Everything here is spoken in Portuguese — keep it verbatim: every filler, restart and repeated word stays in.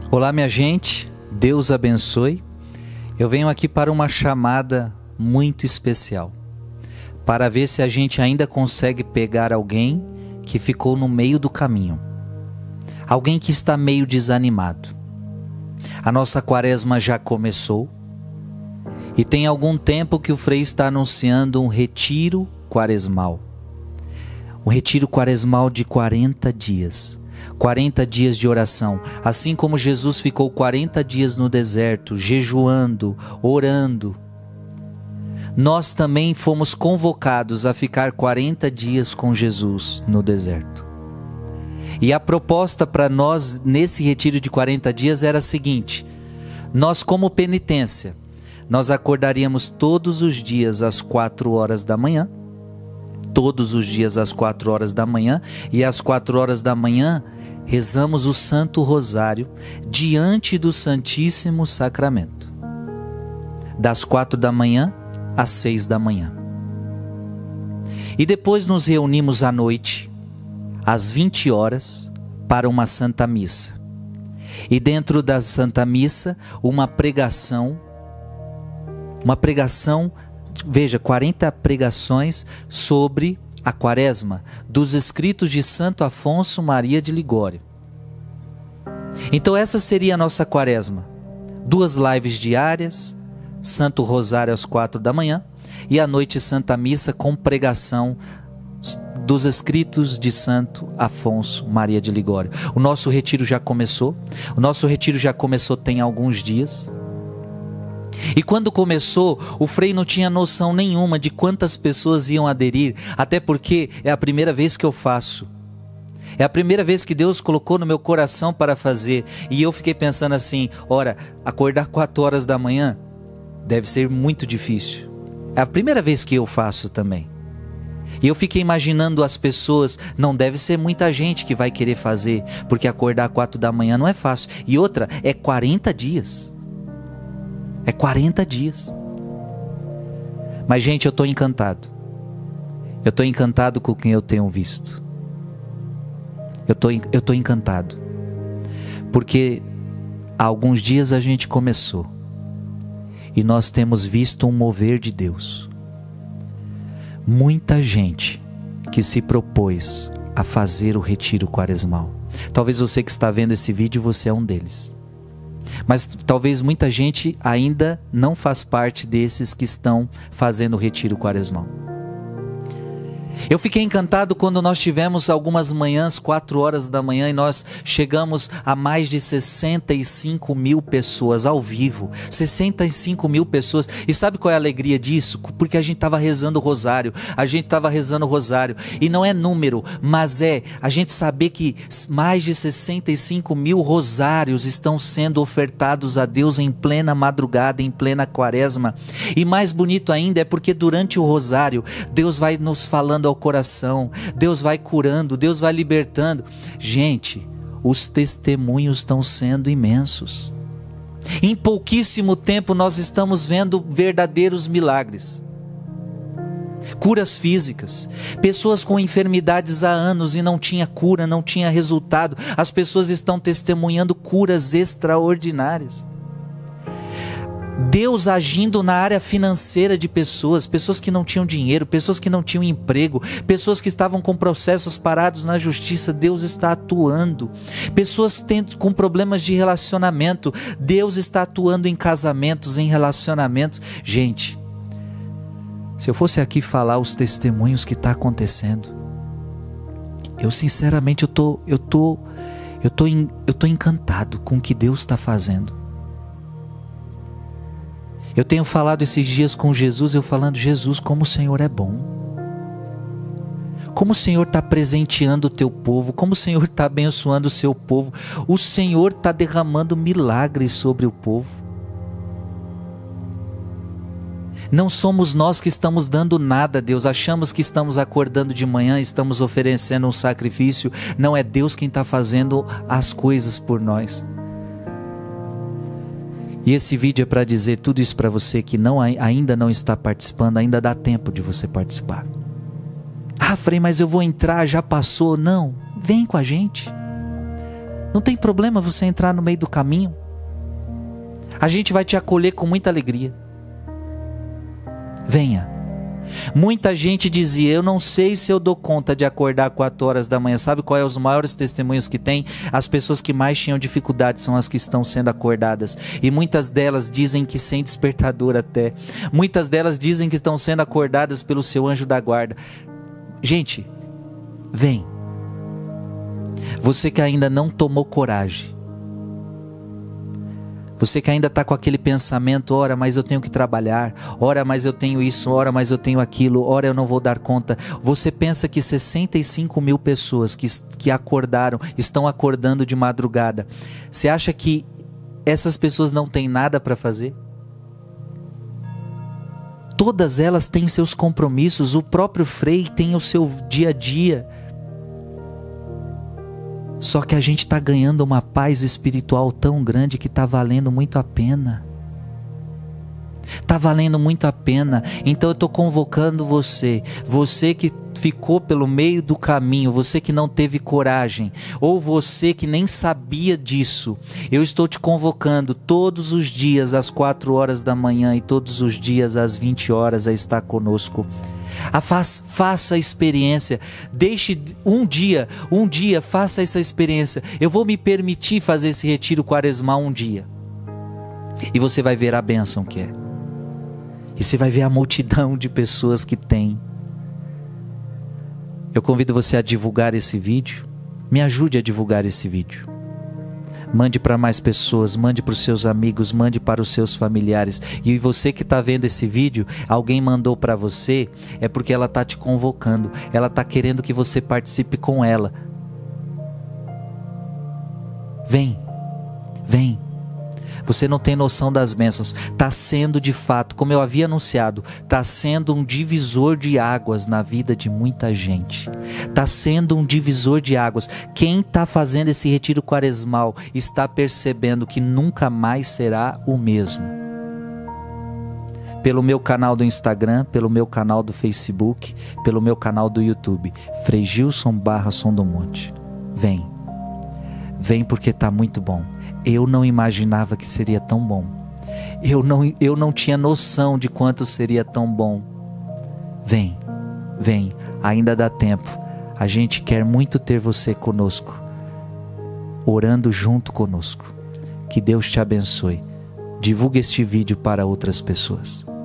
Olá, minha gente, Deus abençoe. Eu venho aqui para uma chamada muito especial, para ver se a gente ainda consegue pegar alguém que ficou no meio do caminho, alguém que está meio desanimado. A nossa quaresma já começou e tem algum tempo que o Frei está anunciando um retiro quaresmal, um retiro quaresmal de quarenta dias. quarenta dias de oração, assim como Jesus ficou quarenta dias no deserto, jejuando, orando. Nós também fomos convocados a ficar quarenta dias com Jesus no deserto. E a proposta para nós nesse retiro de quarenta dias era a seguinte: nós, como penitência, nós acordaríamos todos os dias às quatro horas da manhã, todos os dias às quatro horas da manhã, e às quatro horas da manhã rezamos o Santo Rosário diante do Santíssimo Sacramento, das quatro da manhã às seis da manhã. E depois nos reunimos à noite, às vinte horas, para uma Santa Missa. E dentro da Santa Missa, uma pregação, uma pregação, veja, quarenta pregações sobre a quaresma, dos escritos de Santo Afonso Maria de Ligório. Então essa seria a nossa quaresma: duas lives diárias, Santo Rosário às quatro da manhã e à noite Santa Missa com pregação dos escritos de Santo Afonso Maria de Ligório. O nosso retiro já começou, o nosso retiro já começou tem alguns dias. E quando começou, o Frei não tinha noção nenhuma de quantas pessoas iam aderir, até porque é a primeira vez que eu faço. É a primeira vez que Deus colocou no meu coração para fazer. E eu fiquei pensando assim, ora, acordar quatro horas da manhã deve ser muito difícil. É a primeira vez que eu faço também. E eu fiquei imaginando as pessoas, não deve ser muita gente que vai querer fazer, porque acordar quatro da manhã não é fácil. E outra, é quarenta dias. É quarenta dias. Mas, gente, eu estou encantado. Eu estou encantado com quem eu tenho visto. Eu estou eu estou encantado. Porque há alguns dias a gente começou. E nós temos visto um mover de Deus. Muita gente que se propôs a fazer o retiro quaresmal. Talvez você que está vendo esse vídeo, você é um deles. Mas talvez muita gente ainda não faz parte desses que estão fazendo o retiro quaresmal. Eu fiquei encantado quando nós tivemos algumas manhãs, quatro horas da manhã, e nós chegamos a mais de sessenta e cinco mil pessoas ao vivo. sessenta e cinco mil pessoas. E sabe qual é a alegria disso? Porque a gente estava rezando o rosário. A gente estava rezando o rosário. E não é número, mas é a gente saber que mais de sessenta e cinco mil rosários estão sendo ofertados a Deus em plena madrugada, em plena quaresma. E mais bonito ainda é porque durante o rosário, Deus vai nos falando ao coração, Deus vai curando, Deus vai libertando. Gente, os testemunhos estão sendo imensos. Em pouquíssimo tempo nós estamos vendo verdadeiros milagres. Curas físicas, pessoas com enfermidades há anos e não tinha cura, não tinha resultado. As pessoas estão testemunhando curas extraordinárias. Deus agindo na área financeira de pessoas, pessoas que não tinham dinheiro, pessoas que não tinham emprego, pessoas que estavam com processos parados na justiça. Deus está atuando. Pessoas tendo, com problemas de relacionamento, Deus está atuando em casamentos, em relacionamentos. Gente, se eu fosse aqui falar os testemunhos que está acontecendo, eu sinceramente eu tô, eu tô, eu tô, eu tô encantado com o que Deus está fazendo. Eu tenho falado esses dias com Jesus, eu falando, Jesus, como o Senhor é bom. Como o Senhor está presenteando o teu povo, como o Senhor está abençoando o seu povo. O Senhor está derramando milagres sobre o povo. Não somos nós que estamos dando nada a Deus, achamos que estamos acordando de manhã, estamos oferecendo um sacrifício. Não, é Deus quem está fazendo as coisas por nós. E esse vídeo é para dizer tudo isso para você que não, ainda não está participando, ainda dá tempo de você participar. Ah, Frei, mas eu vou entrar, já passou. Não, vem com a gente. Não tem problema você entrar no meio do caminho. A gente vai te acolher com muita alegria. Venha. Muita gente dizia, eu não sei se eu dou conta de acordar quatro horas da manhã. Sabe qual é os maiores testemunhos que tem? As pessoas que mais tinham dificuldade são as que estão sendo acordadas. E muitas delas dizem que sem despertador até. Muitas delas dizem que estão sendo acordadas pelo seu anjo da guarda. Gente, vem. Você que ainda não tomou coragem. Você que ainda está com aquele pensamento, ora, mas eu tenho que trabalhar, ora, mas eu tenho isso, ora, mas eu tenho aquilo, ora, eu não vou dar conta. Você pensa que sessenta e cinco mil pessoas que, que acordaram, estão acordando de madrugada. Você acha que essas pessoas não têm nada para fazer? Todas elas têm seus compromissos, o próprio Frei tem o seu dia a dia. Só que a gente está ganhando uma paz espiritual tão grande que está valendo muito a pena. Está valendo muito a pena. Então eu estou convocando você, você que ficou pelo meio do caminho, você que não teve coragem, ou você que nem sabia disso. Eu estou te convocando todos os dias às quatro horas da manhã e todos os dias às vinte horas a estar conosco. A faz, faça a experiência, deixe um dia, um dia faça essa experiência. Eu vou me permitir fazer esse retiro quaresmal um dia. E você vai ver a bênção que é. E você vai ver a multidão de pessoas que tem. Eu convido você a divulgar esse vídeo. Me ajude a divulgar esse vídeo. Mande para mais pessoas, mande para os seus amigos, mande para os seus familiares. E você que está vendo esse vídeo, alguém mandou para você, é porque ela está te convocando, ela está querendo que você participe com ela. Vem, vem. Você não tem noção das bênçãos. Está sendo de fato, como eu havia anunciado, está sendo um divisor de águas na vida de muita gente. Está sendo um divisor de águas. Quem está fazendo esse retiro quaresmal está percebendo que nunca mais será o mesmo. Pelo meu canal do Instagram, pelo meu canal do Facebook, pelo meu canal do YouTube, Frei Gilson barra Som do Monte. Vem. Vem porque está muito bom. Eu não imaginava que seria tão bom. Eu não, eu não tinha noção de quanto seria tão bom. Vem, vem, ainda dá tempo. A gente quer muito ter você conosco, orando junto conosco. Que Deus te abençoe. Divulgue este vídeo para outras pessoas.